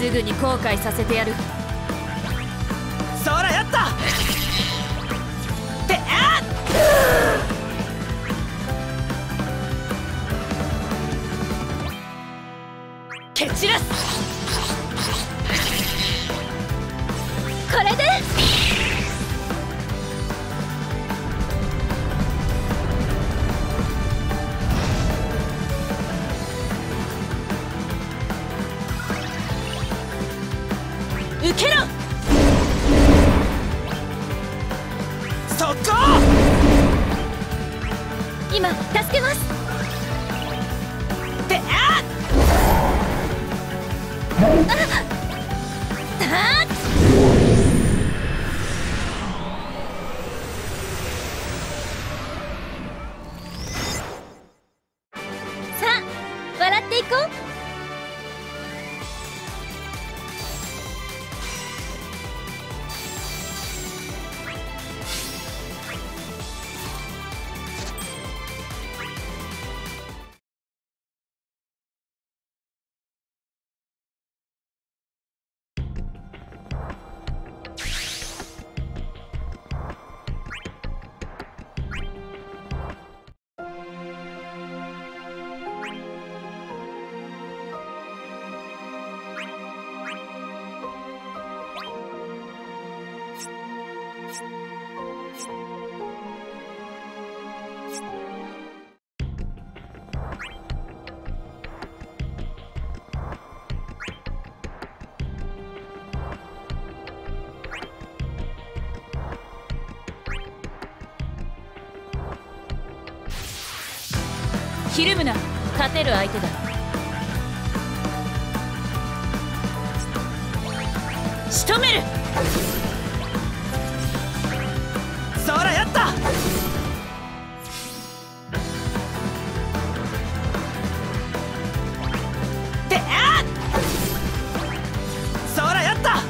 すぐに後悔させてやる。 そらやったって蹴散らす。 これで受けろ。 そこ今助けます。 ってさあ笑っていこう。ひるむな、勝てる相手だ。仕留める。 そらやったってそらやった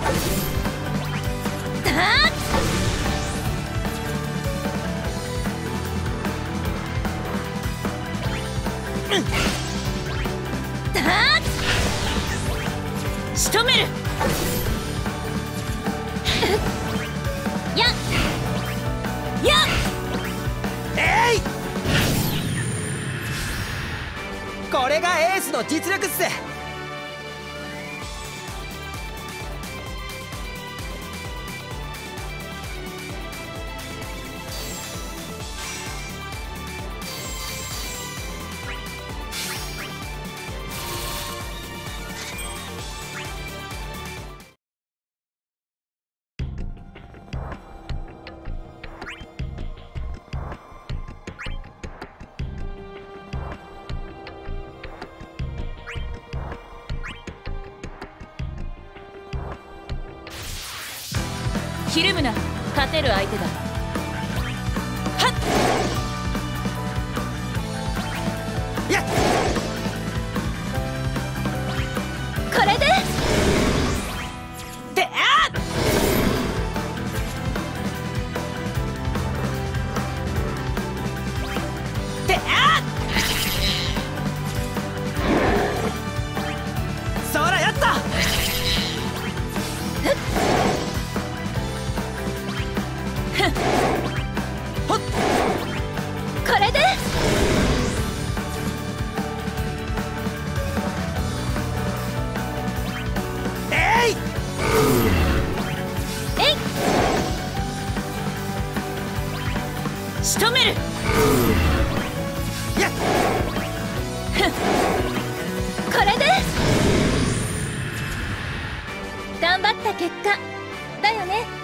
仕留める。やっやっこれがエースの実力っす。 ひるむな、勝てる相手だ。はっやっこれでってそらやったほっこれで仕留める。 やっこれで頑張った結果だよね。